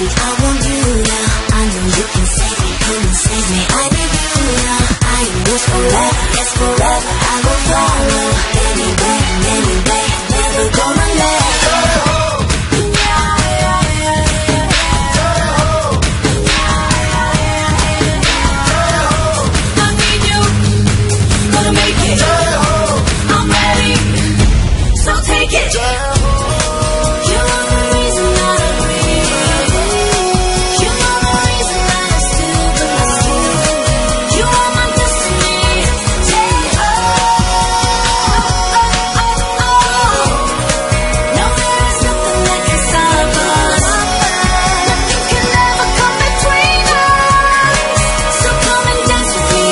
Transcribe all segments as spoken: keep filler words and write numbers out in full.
I want you now. I know you can save me, come and save me. I need you now. I am yours forever, yes forever. I will follow anyway, anyway. Never gonna let go. I need you, gonna make it. I'm ready, so take it. You are the reason that I breathe. You are the reason that I still believe. You are my destiny. Take no, there is nothing that can stop us. Nothing can ever come between us. So come and dance with me.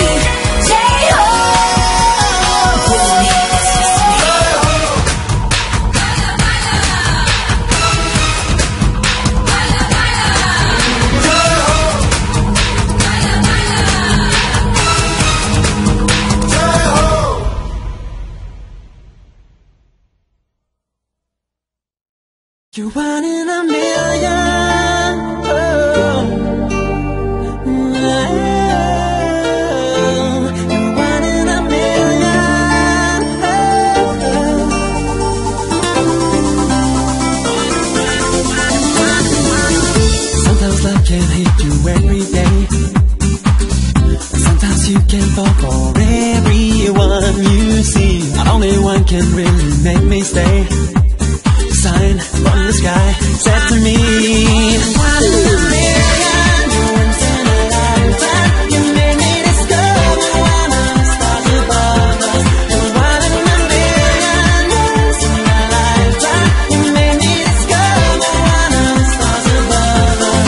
J-Ho. With me, it's just me. You're one in a million. Oh, you're one in a million. Sometimes love can hit you every day. Sometimes you can fall for everyone you see. Not only one can really make me stay. Sign from the sky said to me, one in a million, you're once in a lifetime. You made me discover one of the stars above us. You're one in a million, once in a lifetime. You made me discover one of the stars above us.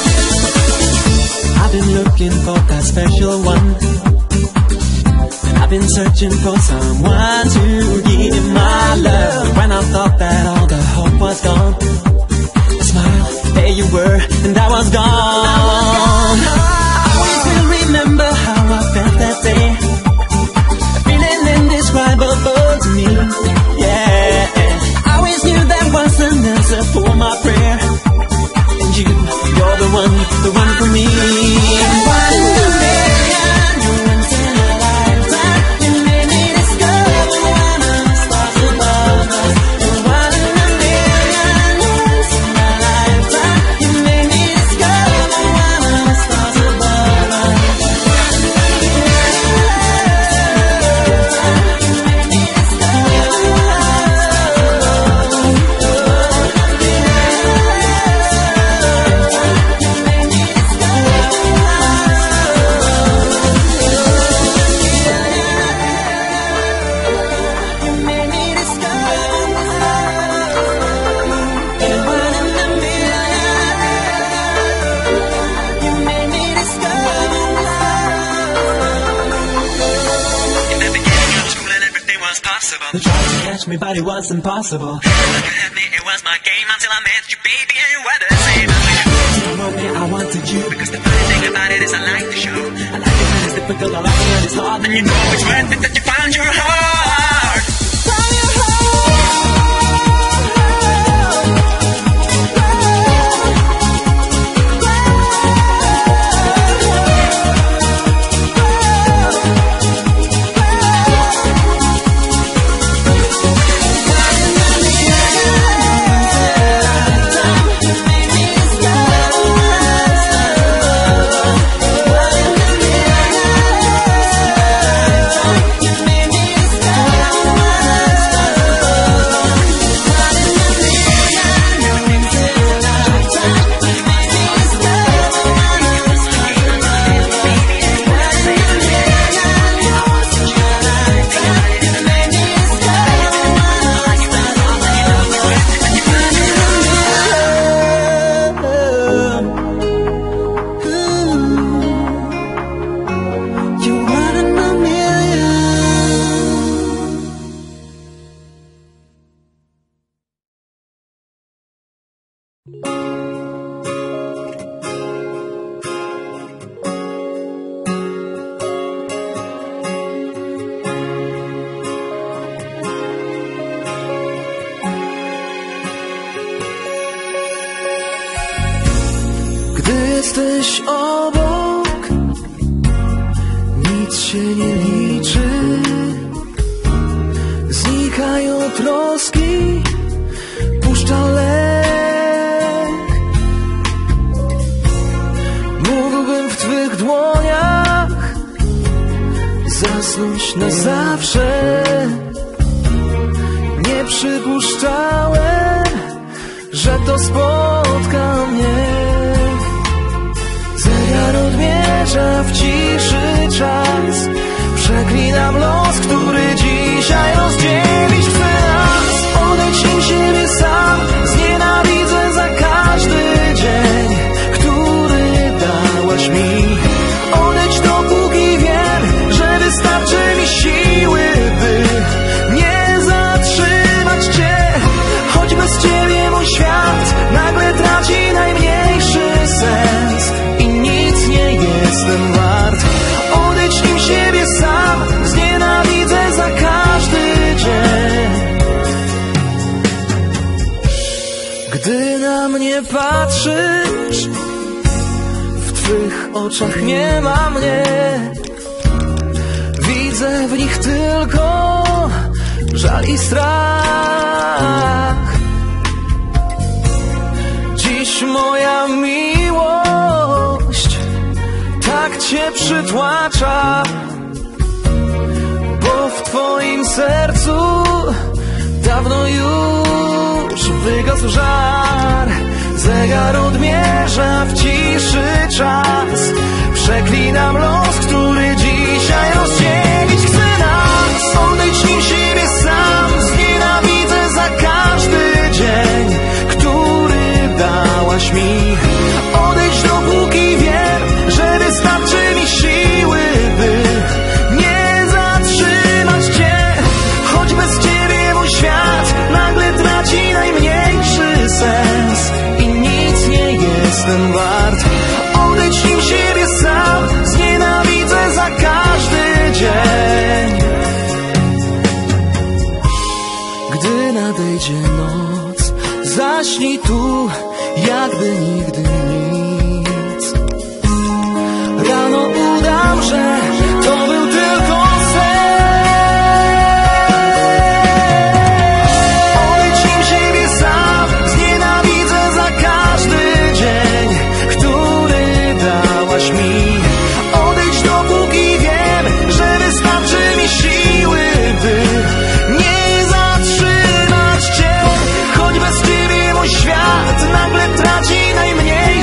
I've been looking for that special one, and I've been searching for someone to give my love. When I thought that all the hope was gone, a smile, there you were, and I was gone. I always will remember how I felt that day. A feeling indescribable to me, yeah. I always knew there was an answer for my prayer. And you, you're the one, the one for me. One in a million, you're once in a lifetime. You made me discover one of the stars above us. You're one in a million, once in a lifetime. You made me discover one of the stars above us. You made me discover They tried to catch me, but it was impossible. Look at me, it was my game until I met you, baby, and you were the same. You wrote me, I wanted you, because the funny thing about it is I like the show. I like it when it's difficult, I like it when it's hard, and you know it's worth it that you found your heart. Found your heart. you made me discover jesteś obok, nic się nie liczy. Znikają troski, puszcza lęk. Mógłbym w twych dłoniach zasnąć na zawsze. Nie przypuszczałem, że to spotka mnie. Zegar odmierza w ciszy czas. Przeklinam los, który dzisiaj rozdzielić chce nas. Odejdź im siebie sam, znienawidzę za każdy dzień, który dałaś mi. Odejdź dopóki wiem, że wystarczy mi siły, by nie zatrzymać cię. Choć bez ciebie mój świat nagle traci najmniejszy sens i nic nie jestem wart. Odejdź im siebie sam, znienawidzę za każdy dzień. Gdy na mnie patrzysz, w twych oczach nie ma mnie. Widzę w nich tylko żal i strach. Dziś moja miłość tak cię przytłacza, bo w twoim sercu dawno już wygasł żar. Zegar odmierza w ciszy czas. Przeklinam los, który dzisiaj rozdzielić chce nas. Odejdź im siebie sam, znienawidzę za każdy dzień, który dałaś mi. Odejdź dopóki wiem, że wystarczy mi siły, by nie zatrzymać cię. Choć bez ciebie mój świat nagle traci najmniejszy sens i nic nie jestem wart. Odejdź im siebie sam, znienawidzę za każdy dzień. Gdy nadejdzie noc, zaśnij tu, jakby nigdy nic. Rano udam, że to był tylko sen. Odejdź im siebie sam, znienawidzę za każdy dzień, który dałaś mi. Odejdź dopóki wiem, że wystarczy mi siły, by nie zatrzymać cię. Choć bez ciebie mój świat nagle traci najmniej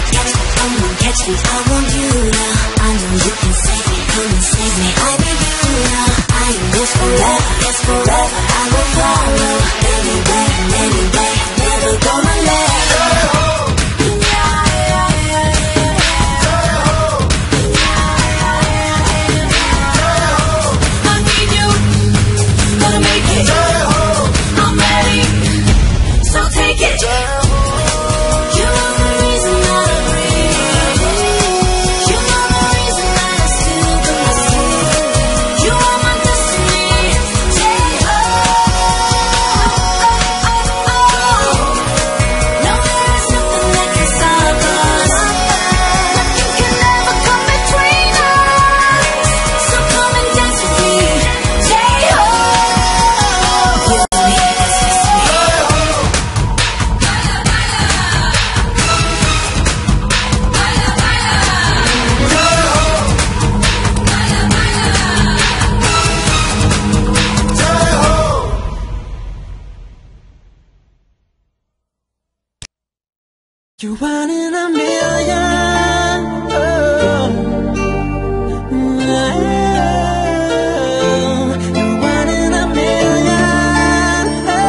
catch me, come on, catch me. I want you now. I know you can save me, come and save me. I need you now. I am yours forever, yes forever. I will follow anyway, anyway. Never gonna let go. I need you, gonna make it. I'm ready, so take it. You are the reason that I breathe. You are the reason that I still believe. You are my destiny. Take no, there is nothing that can stop us. Nothing can ever come between us. So come and dance with me. Take you and me, that's just me. You're one in a million. Oh. Oh. You're one in a million.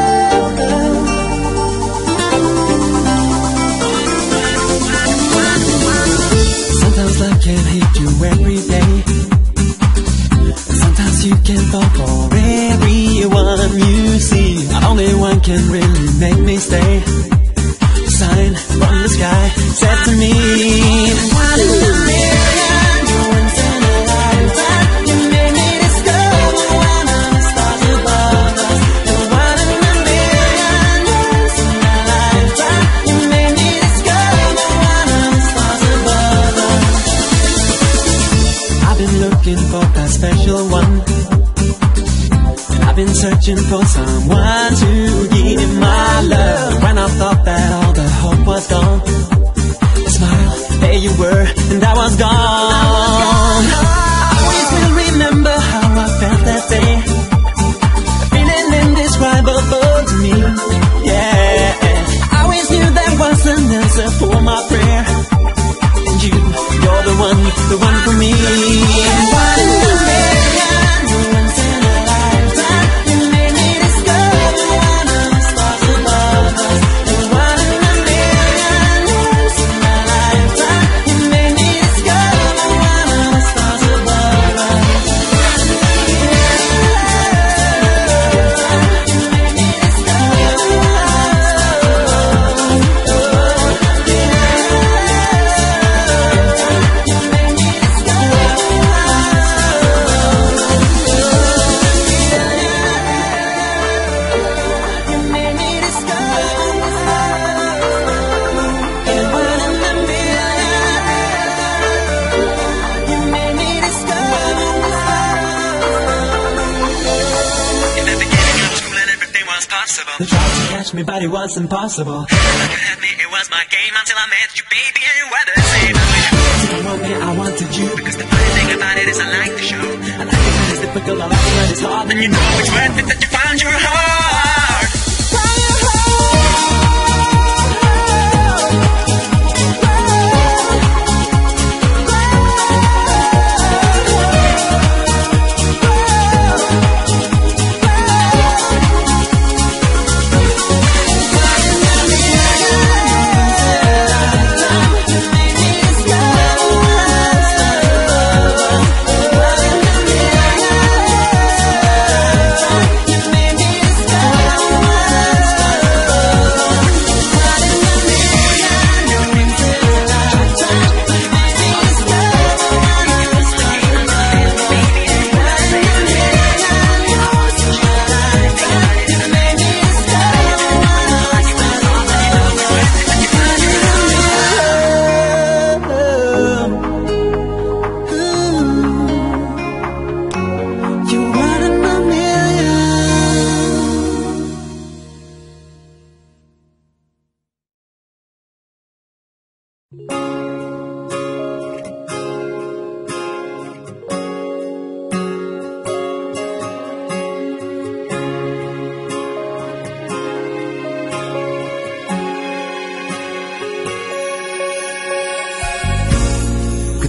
Oh. Sometimes life can hit you every day. Sometimes you can fall for everyone you see. Only one can really make me stay. Sign from the sky said to me, one in a million, you're once in a lifetime. You made me discover one of the stars above us. You're one in a million, you're once in a lifetime. You made me discover one of the stars above us. I've been looking for that special one. I've been searching for someone to give my love. When I thought that all the hope was gone, a smile, there you were, and I was gone. I always will remember how I felt that day. A feeling indescribable to me, yeah. I always knew there was an answer for my prayer. And you, you're the one, the one for me. One in a million, you're once in a lifetime. You made me discover one of the stars above us. You're one in a million, you're once in a lifetime. You made me discover one of the stars above us. You made me discover one. They tried to catch me, but it was impossible. Like you had me, it was my game until I met you, baby, and you were the same. You want me, I wanted you. Because the funny thing about it is I like the show. I like it when it's difficult, I like it when it's hard. And you know it's worth it that you found your heart.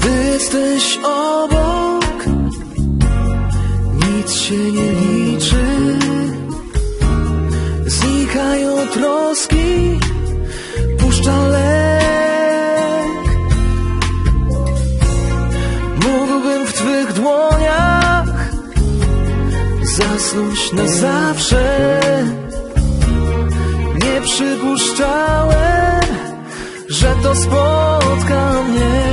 Gdy jesteś obok, nic się nie liczy. Znikają troski, puszcza lęk. Mógłbym w twych dłoniach zasnąć na zawsze. Nie przypuszczałem, że to spotka mnie.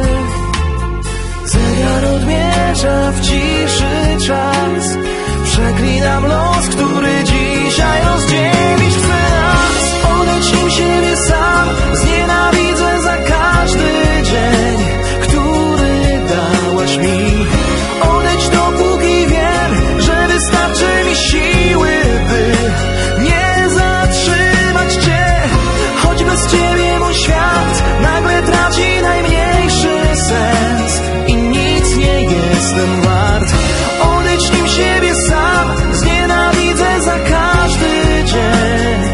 Zegar odmierza w ciszy czas. Przeklinam los, który dzisiaj rozdzielić chce nas. Odejdź nim siebie sam, znienawidzę za każdy dzień, który dałaś mi. Odejdź dopóki wiem, że wystarczy mi siły, by nie zatrzymać cię. Choć bez ciebie mój świat nagle traci najmniejszy sens i nic nie jestem wart. Odejdź nim siebie sam, znienawidzę za każdy dzień.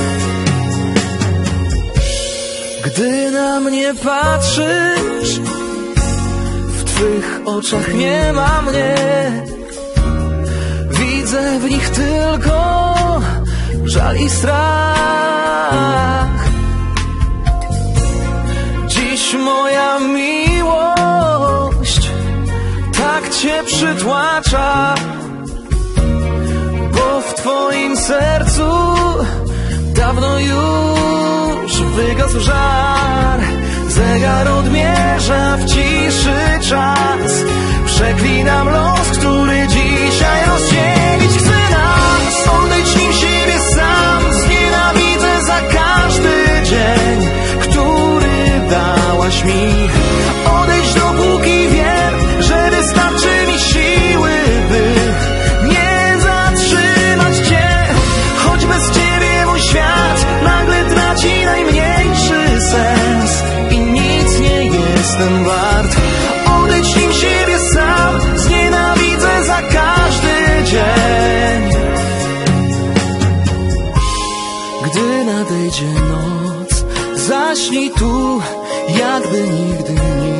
Gdy na mnie patrzysz, w twych oczach nie ma mnie. Widzę w nich tylko żal i strach. Dziś moja miłość tak cię przytłacza, bo w twoim sercu dawno już wygasł żar. Zegar odmierza w ciszy czas. Przeklinam los, który dzisiaj rozdzielić chce nas. Odejdź nim siebie sam, znienawidzę za każdy dzień, który dałaś mi. Odejdź dopóki wiem, że wystarczy mi siły, by nie zatrzymać cię. Choć bez ciebie mój świat nagle traci najmniejszy sens i nic nie jestem wart. Odejdź nim siebie sam, znienawidzę za każdy dzień. Gdy nadejdzie noc, zaśnij tu, jakby nigdy nie